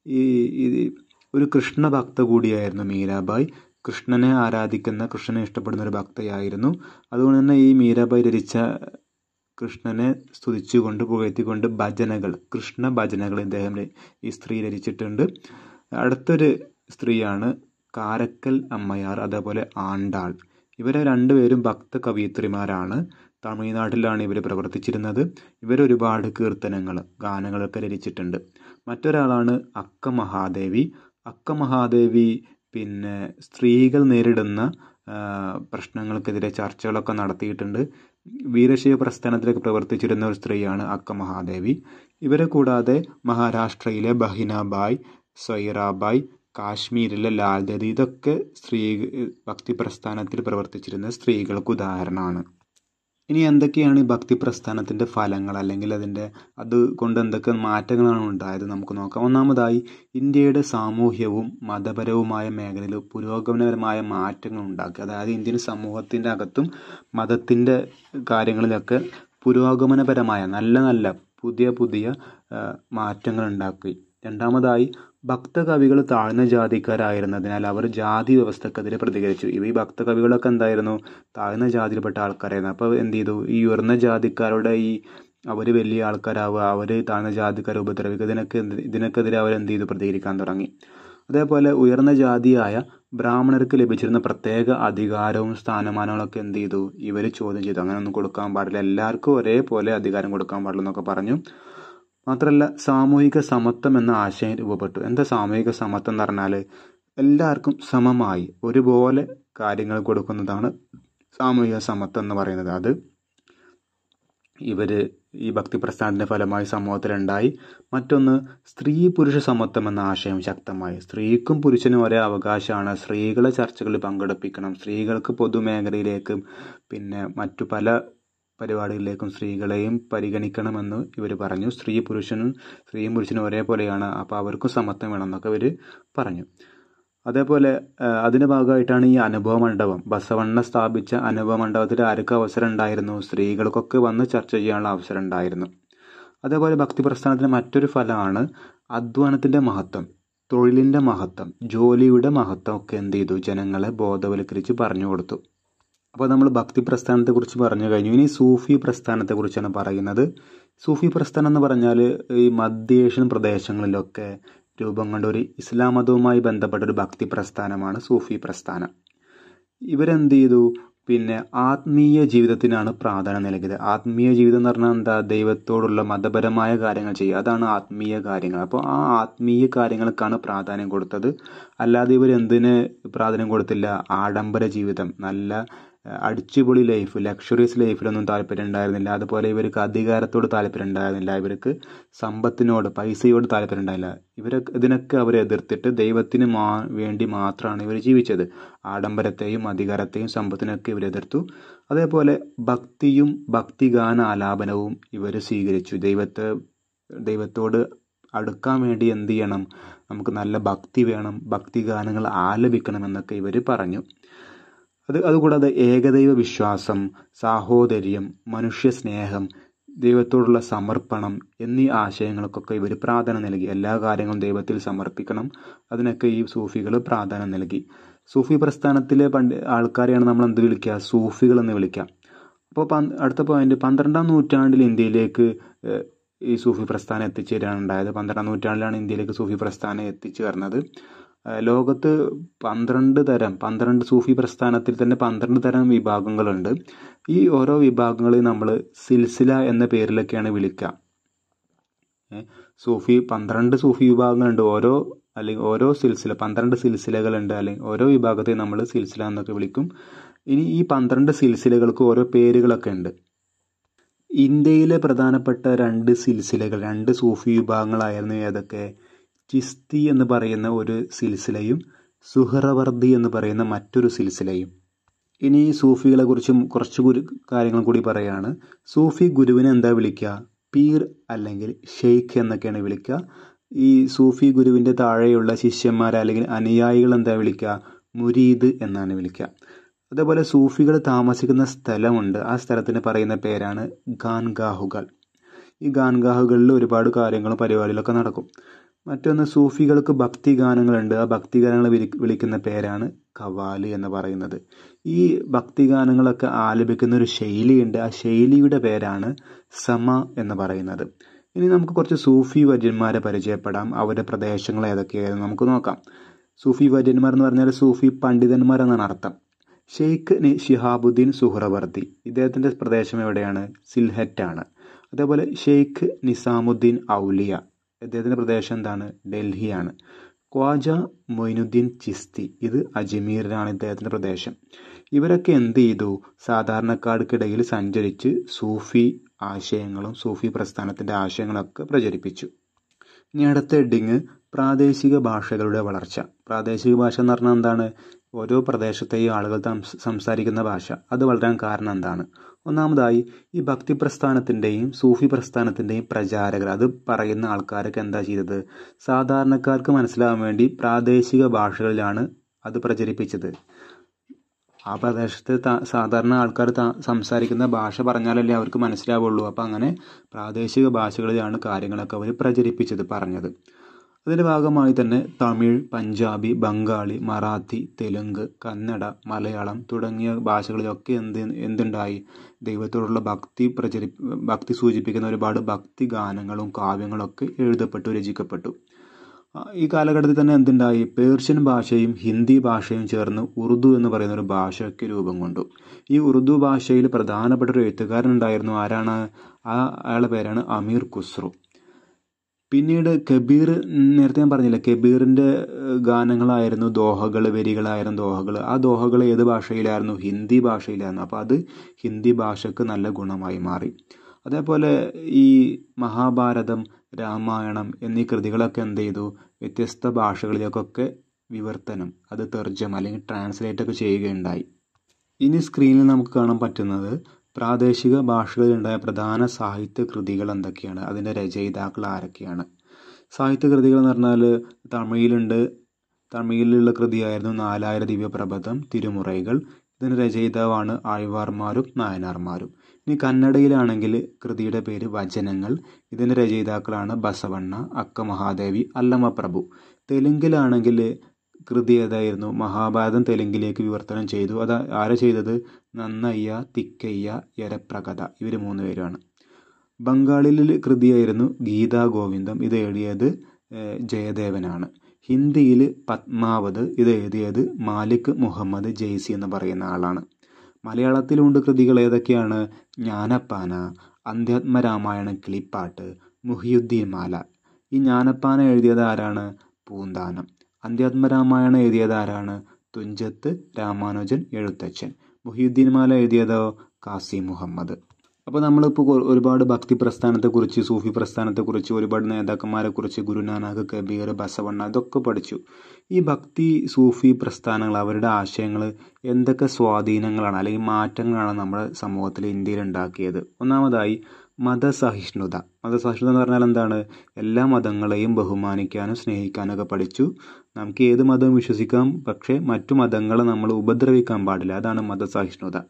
ഒരു കൃഷ്ണ ഭക്ത കൂടിയായിരുന്നു മീരാബായി. കൃഷ്ണനെ ആരാധിക്കുന്ന, കൃഷ്ണനെ ഇഷ്ടപ്പെടുന്ന ഒരു ഭക്തയായിരുന്നു. അതുകൊണ്ട് തന്നെ ഈ മീരാബായി രചിച്ച കൃഷ്ണനെ സ്തുതിച്ചുകൊണ്ട് പുകഴ്ത്തിക്കൊണ്ട് കൃഷ്ണ ഭജനകൾ ഈ സ്ത്രീ രചിച്ചിട്ടുണ്ട്. അടുത്തൊരു സ്ത്രീയാണ് കാരക്കൽ അമ്മയാർ, അതേപോലെ ആണ്ടാൾ. ഇവരെ രണ്ടുപേരും ഭക്ത കവയിത്രിമാരാണ്. തമിഴ്നാട്ടിലാണ് ഇവർ പ്രവർത്തിച്ചിരുന്നത്. ഇവരൊരുപാട് ഗാനങ്ങളൊക്കെ രചിച്ചിട്ടുണ്ട്. മറ്റൊരാളാണ് അക്ക മഹാദേവി. പിന്നെ സ്ത്രീകൾ നേരിടുന്ന പ്രശ്നങ്ങൾക്കെതിരെ ചർച്ചകളൊക്കെ നടത്തിയിട്ടുണ്ട്. വീരശൈവ പ്രസ്ഥാനത്തിലേക്ക് പ്രവർത്തിച്ചിരുന്ന ഒരു സ്ത്രീയാണ് അക്ക മഹാദേവി. ഇവരെ കൂടാതെ മഹാരാഷ്ട്രയിലെ ബഹിനാബായ്, സൈറാബായ്, കാശ്മീരിലെ ലാൽദതി, ഇതൊക്കെ ഭക്തി പ്രസ്ഥാനത്തിൽ പ്രവർത്തിച്ചിരുന്ന സ്ത്രീകൾക്ക് ഉദാഹരണമാണ്. ഇനി എന്തൊക്കെയാണ് ഈ ഭക്തി പ്രസ്ഥാനത്തിൻ്റെ ഫലങ്ങൾ, അല്ലെങ്കിൽ അതുകൊണ്ട് എന്തൊക്കെ മാറ്റങ്ങളാണ് ഉണ്ടായത് നമുക്ക് നോക്കാം. ഒന്നാമതായി, ഇന്ത്യയുടെ സാമൂഹ്യവും മതപരവുമായ മേഖലയിൽ പുരോഗമനപരമായ മാറ്റങ്ങൾ ഉണ്ടാക്കി. അതായത് ഇന്ത്യൻ സമൂഹത്തിൻ്റെ അകത്തും മതത്തിൻ്റെ കാര്യങ്ങളിലൊക്കെ പുരോഗമനപരമായ നല്ല പുതിയ മാറ്റങ്ങൾ ഉണ്ടാക്കി. രണ്ടാമതായി, ഭക്തകവികൾ താഴ്ന്ന ജാതിക്കാരായിരുന്നതിനാൽ അവർ ജാതി വ്യവസ്ഥക്കെതിരെ പ്രതികരിച്ചു. ഈ ഭക്തകവികളൊക്കെ എന്തായിരുന്നു? താഴ്ന്ന ജാതിയിൽപ്പെട്ട ആൾക്കാരായിരുന്നു. അപ്പോൾ എന്ത് ചെയ്തു? ഈ ഉയർന്ന ജാതിക്കാരുടെ അവർ വലിയ ആൾക്കാരാവുക, അവർ താഴ്ന്ന ജാതിക്കാരെ ഉപദ്രവിക്കുക, ഇതിനൊക്കെതിരെ അവരെന്ത് ചെയ്തു? പ്രതികരിക്കാൻ തുടങ്ങി. അതേപോലെ ഉയർന്ന ജാതിയായ ബ്രാഹ്മണർക്ക് ലഭിച്ചിരുന്ന പ്രത്യേക അധികാരവും സ്ഥാനമാനങ്ങളൊക്കെ എന്ത് ചെയ്തു, ഇവർ ചോദ്യം ചെയ്തു. അങ്ങനെ ഒന്നും കൊടുക്കാൻ പാടില്ല, എല്ലാവർക്കും ഒരേപോലെ അധികാരം കൊടുക്കാൻ പാടില്ല എന്നൊക്കെ പറഞ്ഞു. മാത്രമല്ല സാമൂഹിക സമത്വം എന്ന ആശയം രൂപപ്പെട്ടു. എന്താ സാമൂഹിക സമത്വം എന്ന് പറഞ്ഞാൽ എല്ലാവർക്കും സമമായി ഒരുപോലെ കാര്യങ്ങൾ കൊടുക്കുന്നതാണ് സാമൂഹിക സമത്വം എന്ന് പറയുന്നത്. അത് ഈ ഭക്തി പ്രസ്ഥാനത്തിന്റെ ഫലമായി സമൂഹത്തിലുണ്ടായി. മറ്റൊന്ന് സ്ത്രീ പുരുഷ സമത്വം എന്ന ആശയം ശക്തമായി. സ്ത്രീക്കും പുരുഷനും ഒരേ അവകാശമാണ്, സ്ത്രീകളെ ചർച്ചകളിൽ പങ്കെടുപ്പിക്കണം, സ്ത്രീകൾക്ക് പൊതുമേഖലയിലേക്കും പിന്നെ മറ്റു പല പരിപാടികളിലേക്കും സ്ത്രീകളെയും പരിഗണിക്കണമെന്ന് ഇവർ പറഞ്ഞു. സ്ത്രീയും പുരുഷനും ഒരേപോലെയാണ്, അപ്പോൾ അവർക്കും സമത്വം വേണം എന്നൊക്കെ ഇവർ പറഞ്ഞു. അതേപോലെ അതിൻ്റെ ഭാഗമായിട്ടാണ് ഈ അനുഭവ മണ്ഡപം. ബസവണ്ണ സ്ഥാപിച്ച അനുഭവ മണ്ഡപത്തിൽ ആർക്ക് അവസരം ഉണ്ടായിരുന്നു? സ്ത്രീകൾക്കൊക്കെ വന്ന് ചർച്ച ചെയ്യാനുള്ള അവസരം ഉണ്ടായിരുന്നു. അതേപോലെ ഭക്തി പ്രസ്ഥാനത്തിന് മറ്റൊരു ഫലമാണ് അധ്വാനത്തിൻ്റെ മഹത്വം, തൊഴിലിൻ്റെ മഹത്വം, ജോലിയുടെ മഹത്വം ഒക്കെ എന്ത് ചെയ്തു, ജനങ്ങളെ ബോധവൽക്കരിച്ച് പറഞ്ഞു കൊടുത്തു. അപ്പോൾ നമ്മൾ ഭക്തി പ്രസ്ഥാനത്തെക്കുറിച്ച് പറഞ്ഞു കഴിഞ്ഞു. ഇനി സൂഫി പ്രസ്ഥാനത്തെക്കുറിച്ചാണ് പറയുന്നത്. സൂഫി പ്രസ്ഥാനം എന്ന് പറഞ്ഞാൽ ഈ മധ്യേഷ്യൻ പ്രദേശങ്ങളിലൊക്കെ രൂപം കൊണ്ട ഒരു ഇസ്ലാം മതവുമായി ബന്ധപ്പെട്ട ഒരു ഭക്തി പ്രസ്ഥാനമാണ് സൂഫി പ്രസ്ഥാനം. ഇവരെന്ത് ചെയ്തു, പിന്നെ ആത്മീയ ജീവിതത്തിനാണ് പ്രാധാന്യം നൽകിയത്. ആത്മീയ ജീവിതം എന്ന് പറഞ്ഞാൽ എന്താ? ദൈവത്തോടുള്ള മതപരമായ കാര്യങ്ങൾ ചെയ്യുക, അതാണ് ആത്മീയ കാര്യങ്ങൾ. അപ്പോൾ ആ ആത്മീയ കാര്യങ്ങൾക്കാണ് പ്രാധാന്യം കൊടുത്തത്. അല്ലാതെ ഇവരെന്തിന് പ്രാധാന്യം കൊടുത്തില്ല? ആഡംബര ജീവിതം, നല്ല അടിച്ചുപൊളി ലൈഫ്, ലക്ഷറീസ് ലൈഫിലൊന്നും താല്പര്യം ഉണ്ടായിരുന്നില്ല. അതുപോലെ ഇവർക്ക് അധികാരത്തോട് താല്പര്യം ഉണ്ടായിരുന്നില്ല, ഇവർക്ക് സമ്പത്തിനോട് പൈസയോട് താല്പര്യം ഉണ്ടായില്ല. ഇതിനൊക്കെ അവരെ എതിർത്തിട്ട് ദൈവത്തിന് വേണ്ടി മാത്രമാണ് ഇവർ ജീവിച്ചത്. ആഡംബരത്തെയും അധികാരത്തെയും സമ്പത്തിനൊക്കെ ഇവർ എതിർത്തു. അതേപോലെ ഭക്തിയും ഭക്തിഗാന ആലാപനവും ഇവർ സ്വീകരിച്ചു. ദൈവത്തോട് അടുക്കാൻ വേണ്ടി എന്ത് ചെയ്യണം? നമുക്ക് നല്ല ഭക്തി വേണം, ഭക്തിഗാനങ്ങൾ ആലപിക്കണം എന്നൊക്കെ ഇവർ പറഞ്ഞു. അതുകൂടാതെ ഏകദൈവ വിശ്വാസം, സാഹോദര്യം, മനുഷ്യ സ്നേഹം, ദൈവത്തോടുള്ള സമർപ്പണം എന്നീ ആശയങ്ങൾക്കൊക്കെ ഇവർ പ്രാധാന്യം നൽകി. എല്ലാ കാര്യങ്ങളും ദൈവത്തിൽ സമർപ്പിക്കണം, അതിനൊക്കെ ഈ സൂഫികൾ പ്രാധാന്യം നൽകി. സൂഫി പ്രസ്ഥാനത്തിലെ ആൾക്കാരെയാണ് നമ്മൾ എന്ത് വിളിക്കുക? സൂഫികൾ എന്ന് വിളിക്കാം. അപ്പോൾ അടുത്ത പോയിന്റ്, 12ാം നൂറ്റാണ്ടിൽ ഇന്ത്യയിലേക്ക് ഈ സൂഫി പ്രസ്ഥാനം എത്തിച്ചേരാണ് ഉണ്ടായത്. 12ാം നൂറ്റാണ്ടിലാണ് ഇന്ത്യയിലേക്ക് സൂഫി പ്രസ്ഥാനം എത്തിച്ചേർന്നത്. ലോകത്ത് 12 സൂഫി പ്രസ്ഥാനത്തിൽ തന്നെ 12 തരം വിഭാഗങ്ങളുണ്ട്. ഈ ഓരോ വിഭാഗങ്ങളെ നമ്മൾ സിൽസില എന്ന പേരിലൊക്കെയാണ് വിളിക്കുക. 12 സൂഫി വിഭാഗങ്ങളുണ്ട്. ഓരോ സിൽസില 12 സിൽസിലകളുണ്ട്, അല്ലെങ്കിൽ ഓരോ വിഭാഗത്തെ നമ്മൾ സിൽസില എന്നൊക്കെ വിളിക്കും. ഇനി ഈ 12 സിൽസിലകൾക്ക് ഓരോ പേരുകളൊക്കെ ഉണ്ട്. ഇന്ത്യയിലെ പ്രധാനപ്പെട്ട 2 സിൽസിലകൾ, 2 സൂഫി വിഭാഗങ്ങളായിരുന്നു ഏതൊക്കെ? ചിസ്തി എന്ന് പറയുന്ന ഒരു സിൽസിലയും സുഹ്റവർദി എന്ന് പറയുന്ന മറ്റൊരു സിൽസിലയും. ഇനി സൂഫികളെ കുറിച്ചും കുറച്ച് കാര്യങ്ങൾ കൂടി പറയുകയാണ്. സൂഫി ഗുരുവിനെ എന്താ വിളിക്കുക? പീർ അല്ലെങ്കിൽ ഷെയ്ഖ് എന്നൊക്കെയാണ് വിളിക്കുക. ഈ സൂഫി ഗുരുവിൻ്റെ താഴെയുള്ള ശിഷ്യന്മാരെ അല്ലെങ്കിൽ അനുയായികൾ എന്താ വിളിക്കുക? മുരീദ് എന്നാണ് വിളിക്കുക. അതേപോലെ സൂഫികൾ താമസിക്കുന്ന സ്ഥലമുണ്ട്, ആ സ്ഥലത്തിന് പറയുന്ന പേരാണ് ഖാൻഗാഹുകൾ. ഈ ഖാൻഗാഹുകളിൽ ഒരുപാട് കാര്യങ്ങളും പരിപാടികളൊക്കെ നടക്കും. മറ്റൊന്ന്, സൂഫികൾക്ക് ഭക്തിഗാനങ്ങളുണ്ട്, ആ ഭക്തിഗാനങ്ങൾ വിളിക്കുന്ന പേരാണ് ഖവാലി എന്ന് പറയുന്നത്. ഈ ഭക്തിഗാനങ്ങളൊക്കെ ആലപിക്കുന്ന ഒരു ശൈലിയുണ്ട്, ആ ശൈലിയുടെ പേരാണ് സമ എന്ന് പറയുന്നത്. ഇനി നമുക്ക് കുറച്ച് സൂഫി വര്യന്മാരെ പരിചയപ്പെടാം. അവരുടെ പ്രദേശങ്ങൾ ഏതൊക്കെയായിരുന്നു നമുക്ക് നോക്കാം. സൂഫി വര്യന്മാർ എന്ന് പറഞ്ഞാൽ സൂഫി പണ്ഡിതന്മാർ എന്നാണ് അർത്ഥം. ഷെയ്ഖ് ഷിഹാബുദ്ദീൻ സുഹ്റവർദി, ഇദ്ദേഹത്തിൻ്റെ പ്രദേശം എവിടെയാണ്? സിൽഹറ്റാണ്. അതേപോലെ ഷെയ്ഖ് നിസാമുദ്ദീൻ ഔലിയ, ഇദ്ദേഹത്തിൻ്റെ പ്രദേശം എന്താണ്? ഡൽഹിയാണ്. ഖ്വാജ മൊയിനുദ്ദീൻ ചിസ്തി, ഇത് അജ്മീറിലാണ് ഇദ്ദേഹത്തിൻ്റെ പ്രദേശം. ഇവരൊക്കെ എന്ത് ചെയ്തു? സാധാരണക്കാർക്കിടയിൽ സഞ്ചരിച്ച് സൂഫി ആശയങ്ങളും സൂഫി പ്രസ്ഥാനത്തിൻ്റെ ആശയങ്ങളൊക്കെ പ്രചരിപ്പിച്ചു. ഇനി അടുത്ത ഹെഡിങ്, പ്രാദേശിക ഭാഷകളുടെ വളർച്ച. പ്രാദേശിക ഭാഷ എന്ന് പറഞ്ഞാൽ എന്താണ്? ഓരോ പ്രദേശത്തെയും ആളുകൾ സംസാരിക്കുന്ന ഭാഷ, അത് വളരാൻ കാരണം എന്താണ്? ഒന്നാമതായി ഈ ഭക്തി പ്രസ്ഥാനത്തിൻ്റെയും സൂഫി പ്രസ്ഥാനത്തിൻ്റെയും പ്രചാരകർ, അത് പറയുന്ന ആൾക്കാരൊക്കെ എന്താ ചെയ്തത്? സാധാരണക്കാർക്ക് മനസ്സിലാവാൻ വേണ്ടി പ്രാദേശിക ഭാഷകളിലാണ് അത് പ്രചരിപ്പിച്ചത്. ആ പ്രദേശത്ത് സാധാരണ ആൾക്കാർ സംസാരിക്കുന്ന ഭാഷ പറഞ്ഞാലല്ലേ അവർക്ക് മനസ്സിലാവുള്ളൂ. അപ്പം അങ്ങനെ പ്രാദേശിക ഭാഷകളിലാണ് കാര്യങ്ങളൊക്കെ അവർ പ്രചരിപ്പിച്ചത്, പറഞ്ഞത്. അതിൻ്റെ ഭാഗമായി തന്നെ തമിഴ്, പഞ്ചാബി, ബംഗാളി, മറാത്തി, തെലുങ്ക്, കന്നഡ, മലയാളം തുടങ്ങിയ ഭാഷകളിലൊക്കെ എന്തുണ്ടായി? ദൈവത്തോടുള്ള ഭക്തി സൂചിപ്പിക്കുന്ന ഒരുപാട് ഭക്തി ഗാനങ്ങളും കാവ്യങ്ങളൊക്കെ എഴുതപ്പെട്ടു, രചിക്കപ്പെട്ടു. ഈ കാലഘട്ടത്തിൽ തന്നെ എന്തുണ്ടായി, പേർഷ്യൻ ഭാഷയും ഹിന്ദി ഭാഷയും ചേർന്ന് ഉറുദു എന്ന് പറയുന്ന ഒരു ഭാഷയ്ക്ക് രൂപം കൊണ്ടു. ഈ ഉറുദു ഭാഷയിൽ പ്രധാനപ്പെട്ട ഒരു എഴുത്തുകാരൻ ഉണ്ടായിരുന്നു. ആരാണ്? അയാളുടെ പേരാണ് അമീർ ഖുസ്രു. പിന്നീട് കബീർ, നേരത്തെ ഞാൻ പറഞ്ഞില്ല, കബീറിൻ്റെ ഗാനങ്ങളായിരുന്നു ദോഹകൾ, വരികളായിരുന്നു ദോഹകൾ. ആ ദോഹകൾ ഏത് ഭാഷയിലായിരുന്നു? ഹിന്ദി ഭാഷയിലായിരുന്നു. അപ്പോൾ അത് ഹിന്ദി ഭാഷയ്ക്ക് നല്ല ഗുണമായി മാറി. അതേപോലെ ഈ മഹാഭാരതം, രാമായണം എന്നീ കൃതികളൊക്കെ എന്ത് ചെയ്തു? വ്യത്യസ്ത ഭാഷകളിലേക്കൊക്കെ വിവർത്തനം, അത് തർജ്ജമ അല്ലെങ്കിൽ ട്രാൻസ്ലേറ്റ് ഒക്കെ ചെയ്യുകയുണ്ടായി. ഇനി സ്ക്രീനിൽ നമുക്ക് കാണാൻ പറ്റുന്നത് പ്രാദേശിക ഭാഷകളിലുണ്ടായ പ്രധാന സാഹിത്യ കൃതികൾ എന്തൊക്കെയാണ്, അതിൻ്റെ രചയിതാക്കൾ ആരൊക്കെയാണ്. സാഹിത്യ കൃതികൾ എന്ന് പറഞ്ഞാൽ തമിഴിലുള്ള കൃതിയായിരുന്നു 4000 ദിവ്യപ്രബന്ധം, തിരുമുറൈകൾ. ഇതിന് രചയിതാവാണ് ആഴ്വാർമാരും നായനാർമാരും. ഇനി കന്നഡയിലാണെങ്കിൽ കൃതിയുടെ പേര് വചനങ്ങൾ. ഇതിൻ്റെ രചയിതാക്കളാണ് ബസവണ്ണ, അക്ക മഹാദേവി, അല്ലമ്മ പ്രഭു. തെലുങ്കിലാണെങ്കിൽ കൃതി ഏതായിരുന്നു? മഹാഭാരതം തെലുങ്കിലേക്ക് വിവർത്തനം ചെയ്തു. അത് ആരാ ചെയ്തത്? നന്നയ്യ, തിക്കയ്യ, യരപ്രകഥ, ഇവർ 3 പേരാണ്. ബംഗാളിൽ കൃതിയായിരുന്നു ഗീതാ ഗോവിന്ദം. ഇത് എഴുതിയത് ജയദേവനാണ്. ഹിന്ദിയിൽ പത്മാവത്, ഇത് എഴുതിയത് മാലിക് മുഹമ്മദ് ജയ്സി എന്ന് പറയുന്ന ആളാണ്. മലയാളത്തിലുണ്ട് കൃതികൾ ഏതൊക്കെയാണ്? ജ്ഞാനപ്പാന, അധ്യാത്മരാമായണ കിളിപ്പാട്ട്, മുഹിയുദ്ദീൻ മാല. ഈ ജ്ഞാനപ്പാന എഴുതിയത് ആരാണ്? പൂന്താനം. അധ്യാത്മരാമായണം എഴുതിയത് ആരാണ്? തുഞ്ചത്ത് രാമാനുജൻ എഴുത്തച്ഛൻ. മുഹിയുദ്ദീൻ മാല എഴുതിയതോ? കാസി മുഹമ്മദ്. അപ്പോൾ നമ്മളിപ്പോൾ ഒരുപാട് ഭക്തി പ്രസ്ഥാനത്തെക്കുറിച്ച്, സൂഫി പ്രസ്ഥാനത്തെക്കുറിച്ച്, ഒരുപാട് നേതാക്കന്മാരെക്കുറിച്ച്, ഗുരുനാനാക്ക്, കബീർ, ബസവണ്ണ, ഇതൊക്കെ പഠിച്ചു. ഈ ഭക്തി സൂഫി പ്രസ്ഥാനങ്ങൾ, അവരുടെ ആശയങ്ങൾ എന്തൊക്കെ സ്വാധീനങ്ങളാണ് അല്ലെങ്കിൽ മാറ്റങ്ങളാണ് നമ്മുടെ സമൂഹത്തിൽ, ഇന്ത്യയിൽ ഉണ്ടാക്കിയത്? ഒന്നാമതായി മതസഹിഷ്ണുത. മതസഹിഷ്ണുത എന്ന് പറഞ്ഞാൽ എന്താണ്? എല്ലാ മതങ്ങളെയും ബഹുമാനിക്കാനും സ്നേഹിക്കാനും ഒക്കെ പഠിച്ചു. നമുക്ക് ഏത് മതവും വിശ്വസിക്കാം, പക്ഷേ മറ്റു മതങ്ങളെ നമ്മൾ ഉപദ്രവിക്കാൻ പാടില്ല. അതാണ് മതസഹിഷ്ണുത.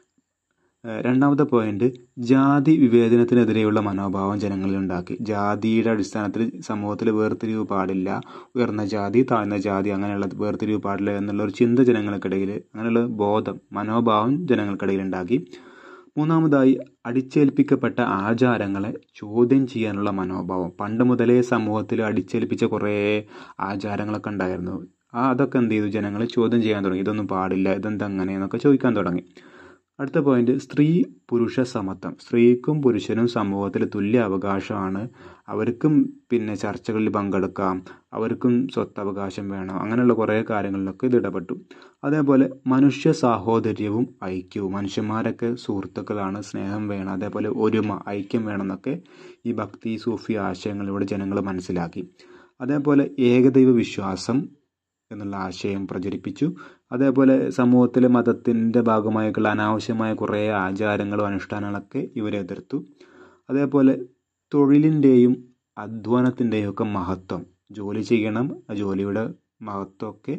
രണ്ടാമത്തെ പോയിന്റ്, ജാതി വിവേചനത്തിനെതിരെയുള്ള മനോഭാവം ജനങ്ങളിൽ ഉണ്ടാക്കി. ജാതിയുടെ അടിസ്ഥാനത്തിൽ സമൂഹത്തിൽ വേർതിരിവ് പാടില്ല, ഉയർന്ന ജാതി, താഴ്ന്ന ജാതി, അങ്ങനെയുള്ള വേർതിരിവ് പാടില്ല എന്നുള്ള ഒരു ചിന്ത ജനങ്ങൾക്കിടയിൽ, അങ്ങനെയുള്ള മനോഭാവം ജനങ്ങൾക്കിടയിൽ ഉണ്ടാക്കി. മൂന്നാമതായി, അടിച്ചേൽപ്പിക്കപ്പെട്ട ആചാരങ്ങളെ ചോദ്യം ചെയ്യാനുള്ള മനോഭാവം. പണ്ട് മുതലേ സമൂഹത്തിൽ അടിച്ചേൽപ്പിച്ച കുറേ ആചാരങ്ങളൊക്കെ ഉണ്ടായിരുന്നു. അതൊക്കെ എന്ത് ചെയ്തു? ജനങ്ങൾ ചോദ്യം ചെയ്യാൻ തുടങ്ങി. ഇതൊന്നും പാടില്ല, ഇതെന്താ അങ്ങനെ എന്നൊക്കെ ചോദിക്കാൻ തുടങ്ങി. അടുത്ത പോയിന്റ്, സ്ത്രീ പുരുഷ സമത്വം. സ്ത്രീക്കും പുരുഷനും സമൂഹത്തിൽ തുല്യ അവകാശമാണ്. അവർക്കും ചർച്ചകളിൽ പങ്കെടുക്കാം, അവർക്കും സ്വത്തവകാശം വേണം, അങ്ങനെയുള്ള കുറേ കാര്യങ്ങളിലൊക്കെ ഇത് ഇടപെട്ടു. അതേപോലെ മനുഷ്യ സാഹോദര്യവും ഐക്യവും, മനുഷ്യന്മാരൊക്കെ സുഹൃത്തുക്കളാണ്, സ്നേഹം വേണം, അതേപോലെ ഒരുമ, ഐക്യം വേണം എന്നൊക്കെ ഈ ഭക്തി സൂഫി ആശയങ്ങളിലൂടെ ജനങ്ങൾ മനസ്സിലാക്കി. അതേപോലെ ഏകദൈവ വിശ്വാസം എന്നുള്ള ആശയം പ്രചരിപ്പിച്ചു. അതേപോലെ സമൂഹത്തിലെ മതത്തിൻ്റെ ഭാഗമായിട്ടുള്ള അനാവശ്യമായ കുറേ ആചാരങ്ങളും അനുഷ്ഠാനങ്ങളൊക്കെ ഇവരെ എതിർത്തു. അതേപോലെ തൊഴിലിൻ്റെയും അധ്വാനത്തിൻ്റെയും ഒക്കെ മഹത്വം, ജോലി ചെയ്യണം, ആ ജോലിയുടെ മഹത്വമൊക്കെ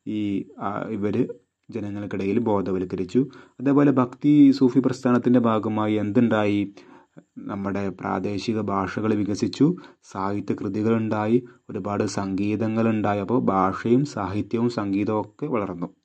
ഇവർ ജനങ്ങൾക്കിടയിൽ ബോധവൽക്കരിച്ചു. അതേപോലെ ഭക്തി സൂഫി പ്രസ്ഥാനത്തിൻ്റെ ഭാഗമായി എന്തുണ്ടായി? നമ്മുടെ പ്രാദേശിക ഭാഷകൾ വികസിച്ചു, സാഹിത്യ കൃതികളുണ്ടായി, ഒരുപാട് സംഗീതങ്ങളുണ്ടായി. അപ്പോൾ ഭാഷയും സാഹിത്യവും സംഗീതവും ഒക്കെ വളർന്നു.